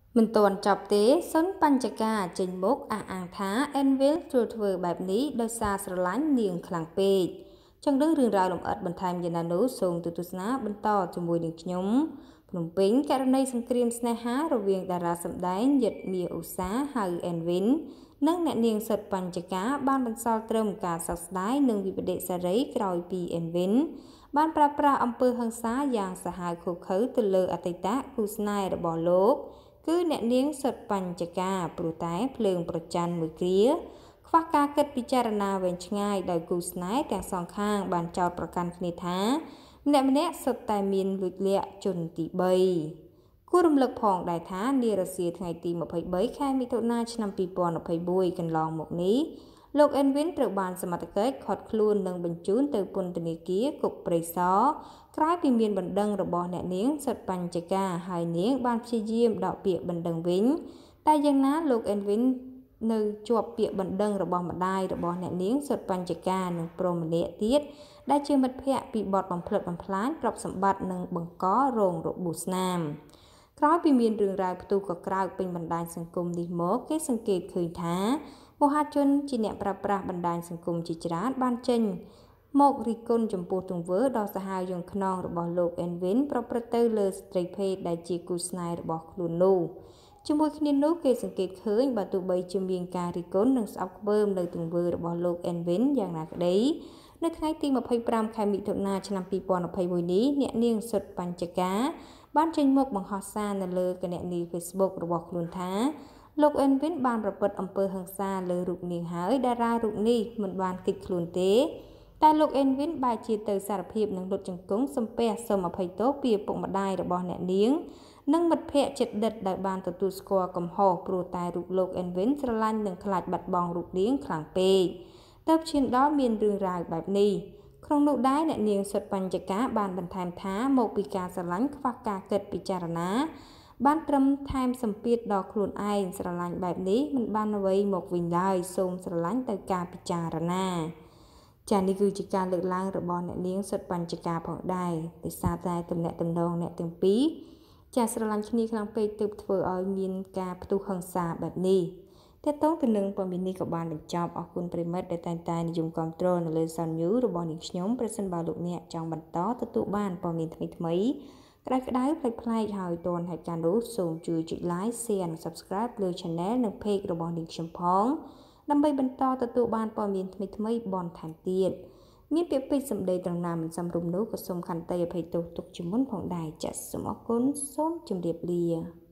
មិនទាន់ចប់ទេសុនបញ្ចការចេញមុខអះអាងថាអេនវិលធ្វើបែបនេះដោយសារស្រឡាញ់នាងខ្លាំងពេកចង់ដឹងរឿងរ៉ាវលម្អិតបន្ថែមយ៉ាងណានោះសូមទស្សនាបន្តជាមួយនឹងខ្ញុំភ្នំពេញករណីសង្គ្រាមស្នេហារវាងតារាសម្ដែងយិតមាឧស្សាហ៍ហៅអេនវិននិងអ្នកនាងសុតបញ្ចការបានបន្សល់ត្រឹមការសោកស្ដាយនិងវិបដិសារីក្រោយពីអេនវិនបានប្រើប្រាស់អំពើហិង្សាយ៉ាងសាហាវឃោរឃៅទៅលើអតីតគូស្នេហ៍របស់លោកគឺអ្នកនាងសុតបញ្ចការព្រោះតែភ្លើងប្រច័ណ្ឌមួយគ្រាខ្វះការគិតពិចារណាវែងឆ្ងាយដោយគូស្នេហ៍ទាំងសងខាងបានចោទប្រកាន់គ្នាថាម្នាក់សុទ្ធតែមានលួចលាក់ជនទី3គួររំលឹកផងដែរថានារសៀលថ្ងៃទី23ខែមិថុនាឆ្នាំ2021កន្លងមកនេះលោកអេនវិនត្រូវបានសមត្ថកិច្ចឃាត់ខ្លួននិងបញ្ជូនទៅពន្ធនាគារគុកព្រៃសរក្រោយពីមានបណ្ដឹងរបស់អ្នកនាងសុតបញ្ចការហើយនាងបានព្យាយាមដកពាក្យបណ្ដឹងវិញតែយ៉ាងណាលោកអេនវិននៅជាប់ពាក្យបណ្ដឹងរបស់ម្ដាយរបស់អ្នកនាងសុតបញ្ចការនិងប្រុសម្នាក់ទៀតដែលជាមិត្តភ័ក្តិពីបទបំផ្លិចបំផ្លាញទ្រព្យសម្បត្តិនិងបង្ករងរបួសស្នាមក្រោយពីមានរឿងរ៉ាវផ្ទុះកក្រើកពេញបណ្ដាញសង្គមនេះមកគេសង្កេតឃើញថាមហាជនជាអ្នកប្រើប្រាស់បណ្ដាញសង្គមជាច្រើនបានចេញមករិះគន់ចំពោះទង្វើដ៏សាហាវយង់ខ្នងរបស់លោកអេនវិនប្រព្រឹត្តទៅលើស្ត្រីភេទដែលជាគូស្នេហ៍របស់ខ្លួននោះជាមួយគ្នានោះគេសង្កេតឃើញបើទោះបីជាមានការរិះគន់និងស្អប់ខ្ពើមនៅទង្វើរបស់លោកអេនវិនយ៉ាងណាក្តីនៅថ្ងៃទី25ខែមិថុនាឆ្នាំ2021នេះអ្នកនាងសុតបញ្ចការបានចេញមុខបង្ហោះសារនៅលើគណនី Facebook របស់ខ្លួនថាលោកអេនវិនបានប្រព្រឹត្តអំពើហិង្សាលើរូបនាងហើយតារារូបនេះមិនបានគិតខ្លួនទេតែលោកអេនវិនបែរជាទៅសារភាពនឹងលុតជង្គង់សំពះសូមអភ័យទោសពីឪពុកម្ដាយរបស់អ្នកនាងនិងមិត្តភ័ក្តិជិតដិតដែលបានទទួលស្គាល់កំហុសព្រោះតែរូបលោកអេនវិនស្រឡាញ់និងខ្លាចបាត់បង់រូបនាងខ្លាំងពេកទើបឈានដល់មានរឿងរ៉ាវបែបនេះក្នុងនោះដែរអ្នកនាងសុតបញ្ចការបានបន្ថែមថាមកពីការស្រឡាញ់ខ្វះការគិតពិចារណាបានត្រឹមថែមសម្ពាធដល់ខ្លួនឯងស្រឡាញ់បែបនេះមិនបានអ្វីមកវិញឡើយសូមស្រឡាញ់ទៅការពិចារណាចា៎នេះគឺជាការលើកឡើងរបស់អ្នកនាងសុតបញ្ចការផងដែរដោយសារតែទំនាក់ទំនងអ្នកទាំងពីរចាស្រឡាញ់គ្នាខ្លាំងពេកទើបធ្វើឲ្យមានការផ្ទុះហិង្សាបែបនេះតើតើទៅនឹងព័ត៌មាននេះក៏បានបញ្ចប់អរគុណប្រិមិត្តដែលតែងតែនិយមគាំទ្រនៅលើ Sun News របស់នាងខ្ញុំប្រសិនបើលោកអ្នកចង់បន្តទទួលបានព័ត៌មានថ្មីៗក្តៅប្លែកៗហើយទាន់ហេតុការណ៍នោះសូមជួយចុច Like Share និង Subscribe លើ Channel និង Page របស់នាងខ្ញុំផងដើម្បីបន្តទទួលបានព័ត៌មានថ្មីៗបន្ថែមទៀតមានពាក្យពេចន៍សម្ដីត្រង់ណាមិនសមរម្យនោះក៏សូមខន្តីអភ័យទោសទុកជាមុនផងដែរចាសសូមអរគុណសូមជម្រាបលា